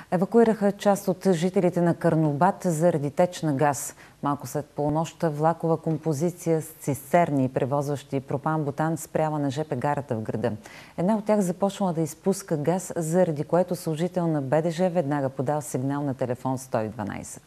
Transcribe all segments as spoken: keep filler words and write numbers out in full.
Евакуираха част от жителите на Карнобат заради теч на газ. Малко след полунощта влакова композиция с цистерни, превозващи пропан-бутан, спряла на жп гарата в града. Една от тях започнала да изпуска газ, заради което служител на Б Д Ж веднага подал сигнал на телефон сто и дванадесет.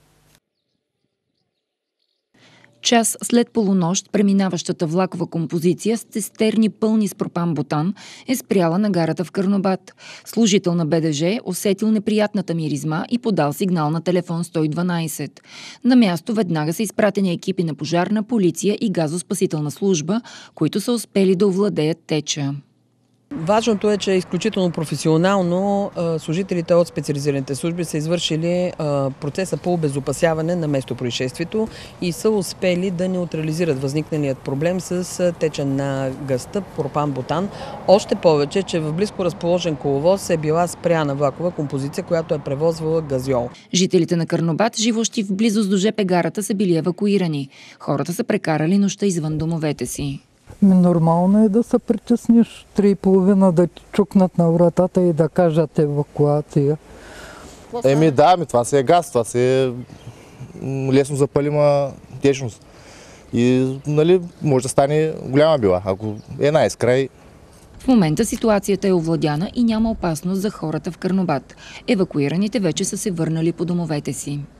Час след полунощ преминаващата влакова композиция с цистерни пълни с пропан-бутан е спряла на гарата в Карнобат. Служител на Б Д Ж усетил неприятната миризма и подал сигнал на телефон сто и дванадесет. На място веднага са изпратени екипи на пожарна, полиция и газоспасителна служба, които са успели да овладеят теча. Важното е, че изключително професионално служителите от специализираните служби са извършили процеса по обезопасяване на местопроизшествието и са успели да неутрализират възникналият проблем с теча на газта пропан-бутан. Още повече, че в близко разположен коловоз е била спряна влакова композиция, която е превозвала газьол. Жителите на Карнобат, живущи в близост до жп гарата, са били евакуирани. Хората са прекарали нощта извън домовете си. Нормално е да се притесниш, три и половина да ти чукнат на вратата и да кажат евакуация. Еми да, ами това си е газ, това си е лесно запалима течност. И нали, може да стане голяма била, ако е най-скрай. В момента ситуацията е овладяна и няма опасност за хората в Карнобат. Евакуираните вече са се върнали по домовете си.